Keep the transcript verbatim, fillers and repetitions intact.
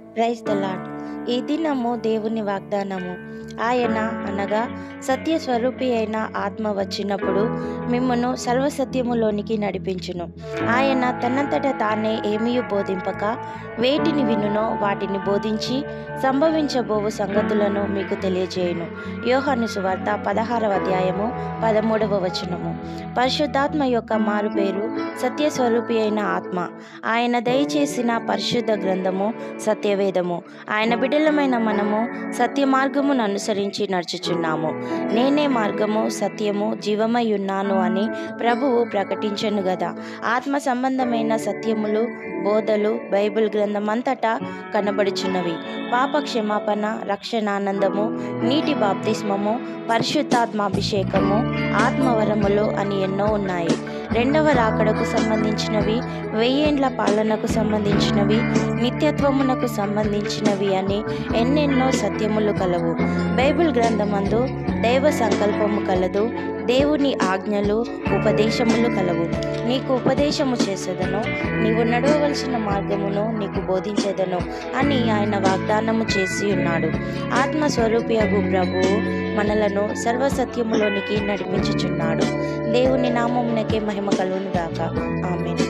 Praise the lord. ఈ దినము దేవుని వాగ్దానము. ఆయన అనగా సత్య స్వరూపి అయిన ఆత్మ వచ్చినప్పుడు మిమ్మును సర్వసత్యములోనికి నడిపించును. ఆయన తనంతట తానే ఏమీయు బోధింపక వేటిని వినునో వాటిని బోధించి సంభవించబోవు సంగతులను మీకు తెలియజేయును. యోహాను సువార్త పదహారవ అధ్యాయము పదమూడవ వచనము. పరిశుద్ధాత్మ యొక్క మారు పేరు సత్యస్వరూపి అయిన ఆత్మ. ఆయన దయచేసిన పరిశుద్ధ గ్రంథము సత్యవేదము. ఆయన బిడ్డలమైన మనము సత్య మార్గమును అనుసరించి నడుచుచున్నాము. నేనే మార్గము సత్యము జీవమై ఉన్నాను అని ప్రభువు ప్రకటించెను గదా. ఆత్మ సంబంధమైన సత్యములు బోధలు బైబిల్ గ్రంథం అంతటా కనబడుచున్నవి. పాప క్షమాపణ, రక్షణానందము, నీటి బాప్తిస్మము, పరిశుద్ధాత్మాభిషేకము, ఆత్మవరములు అని ఎన్నో ఉన్నాయి. రెండవ రాకడకు సంబంధించినవి, వెయ్యేండ్ల పాలనకు సంబంధించినవి, నిత్యత్వమునకు సంబంధించినవి అని ఎన్నెన్నో సత్యములు కలవు. బైబిల్ గ్రంథమందు దైవ సంకల్పము కలదు. దేవుని ఆజ్ఞలు ఉపదేశములు కలవు. నీకు ఉపదేశము చేసేదను, నీవు నడవవలసిన మార్గమును నీకు బోధించేదను అని ఆయన వాగ్దానము చేసి ఉన్నాడు. ఆత్మస్వరూపియగు ప్రభువు మనలను సర్వసత్యములోనికి నడిపించుచున్నాడు. దేవుని నామమునకే మహిమ కలుగును గాక. ఆమేన్.